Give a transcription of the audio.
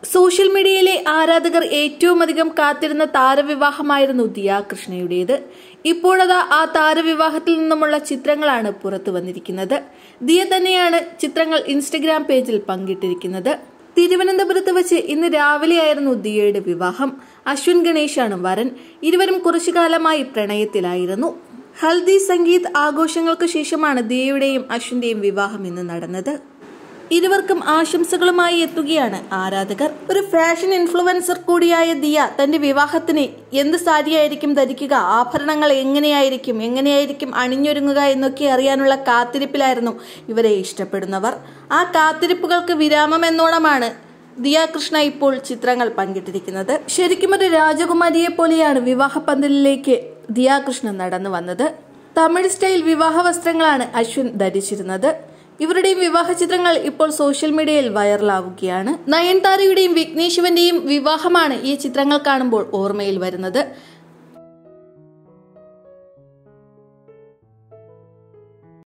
Social മീഡിയയിലെ ആരാധകർ ഏറ്റവും അധികം കാത്തിരുന്ന താരവിവാഹമായിരുന്നു ദിയ കൃഷ്ണയുടേത്. ഇപ്പോഴതാ ആ താരവിവാഹത്തിൽ നിന്നുമുള്ള ചിത്രങ്ങളാണ് പുറത്തു വന്നിരിക്കുന്നത്. ദിയ തന്നെയാണ് ചിത്രങ്ങൾ ഇൻസ്റ്റഗ്രാം പേജിൽ പങ്കിട്ടിരിക്കുന്നത്. തിരുവനന്തപുരത്ത് വെച്ച് ഇന്ന് രാവിലെയായിരുന്നു ദിയയുടെ വിവാഹം. അശ്വിൻ ഗണേശാണ് വരൻ. ഇരുവരും കുറച്ചുകാലമായി പ്രണയത്തിലായിരുന്നു. ഹൽദി സംഗീത് ആഘോഷങ്ങൾക്ക് ശേഷമാണ് ദിയയുടെയും അശ്വിന്റെയും വിവാഹം ഇന്ന് നടന്നത്. ഇരുവർക്കും ആശംസകളുമായി എത്തുകയാണ് ആരാധകർ. ഒരു ഫാഷൻ ഇൻഫ്ലുവൻസർ കൂടിയായ ദിയ തന്റെ വിവാഹത്തിന് എന്ത് സാരിയായിരിക്കും ധരിക്കുക, ആഭരണങ്ങൾ എങ്ങനെയായിരിക്കും അണിഞ്ഞൊരുങ്ങുക എന്നൊക്കെ അറിയാനുള്ള കാത്തിരിപ്പിലായിരുന്നു ഇവരെ ഇഷ്ടപ്പെടുന്നവർ. ആ കാത്തിരിപ്പുകൾക്ക് വിരാമം എന്നോണമാണ് ദിയ കൃഷ്ണ ഇപ്പോൾ ചിത്രങ്ങൾ പങ്കിട്ടിരിക്കുന്നത്. ശരിക്കും ഒരു രാജകുമാരിയെ പോലെയാണ് വിവാഹ പന്തലിലേക്ക് ദിയ കൃഷ്ണ നടന്നു വന്നത്. തമിഴ് സ്റ്റൈൽ വിവാഹ വസ്ത്രങ്ങളാണ് അശ്വിൻ ധരിച്ചിരുന്നത്. ഇവരുടെയും വിവാഹ ചിത്രങ്ങൾ ഇപ്പോൾ സോഷ്യൽ മീഡിയയിൽ വൈറലാവുകയാണ്. നയൻതാരയുടെയും വിഘ്നേഷ് ശിവന്റെയും വിവാഹമാണ് ഈ ചിത്രങ്ങൾ കാണുമ്പോൾ ഓർമ്മയിൽ വരുന്നത്.